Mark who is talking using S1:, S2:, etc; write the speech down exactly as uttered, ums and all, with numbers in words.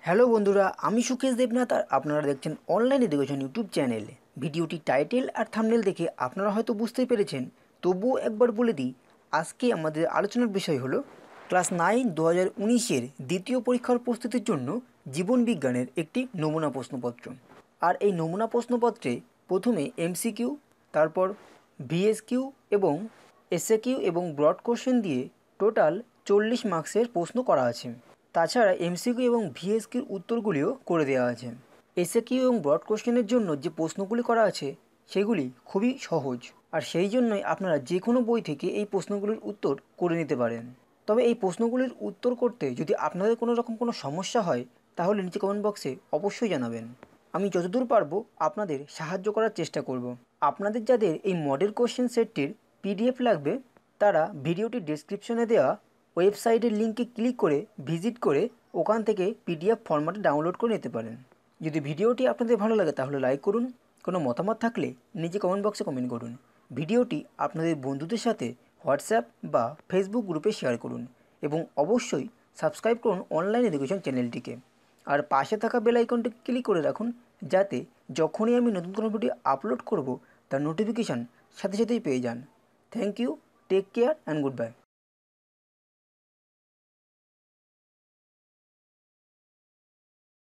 S1: Hello বন্ধুরা, আমি সুকেশ দেবনাথ আর আপনারা দেখছেন অনলাইন এডুকেশন ইউটিউব চ্যানেল। ভিডিওটি টাইটেল আর থাম্বনেল দেখে আপনারা হয়তো বুঝতেই পেরেছেন, তবুও একবার বলে দিই। আজকে আমাদের আলোচনার বিষয় হলো ক্লাস নাইন দু হাজার উনিশের দ্বিতীয় পরীক্ষার প্রস্তুতির জন্য জীবন বিজ্ঞানের একটি নমুনা প্রশ্নপত্র। আর এই নমুনা প্রশ্নপত্রে প্রথমে এমসিকিউ, তারপর ভিএসকিউ এবং এসএকিউ এবং ব্রড কোশ্চেন দিয়ে টোটাল চল্লিশ মার্কসের প্রশ্ন করা আছে। তাছাড়া এমসিকিউ এবং ভিএসকিউর উত্তরগুলিও করে দেওয়া আছে। এসএকিউ এবং ব্রড কোশ্চেনের জন্য যে প্রশ্নগুলি করা আছে সেগুলি খুবই সহজ, আর সেই জন্যই আপনারা যে কোনো বই থেকে এই প্রশ্নগুলির উত্তর করে নিতে পারেন। তবে এই প্রশ্নগুলির উত্তর করতে যদি আপনাদের কোনো রকম কোনো সমস্যা হয় তাহলে নিচে কমেন্ট বক্সে অবশ্যই জানাবেন। আমি যতদূর পারবো আপনাদের সাহায্য করার চেষ্টা করব। আপনাদের যাদের এই মডেল কোশ্চেন সেটটির পিডিএফ লাগবে তারা ভিডিওটির ডেসক্রিপশনে দেওয়া ওয়েবসাইটের লিঙ্কে ক্লিক করে ভিজিট করে ওখান থেকে পিডিএফ ফরম্যাটে ডাউনলোড করে নিতে পারেন। যদি ভিডিওটি আপনাদের ভালো লাগে তাহলে লাইক করুন, কোনো মতামত থাকলে নিচে কমেন্ট বক্সে কমেন্ট করুন। ভিডিওটি আপনাদের বন্ধুদের সাথে হোয়াটসঅ্যাপ বা ফেসবুক গ্রুপে শেয়ার করুন এবং অবশ্যই সাবস্ক্রাইব করুন অনলাইন এডুকেশন চ্যানেলটিকে। আর পাশে থাকা বেল আইকনটি ক্লিক করে রাখুন যাতে যখনই আমি নতুন কোনো ভিডিও আপলোড করব তার নোটিফিকেশান সাথে সাথেই পেয়ে যান। Thank you, take care and good by.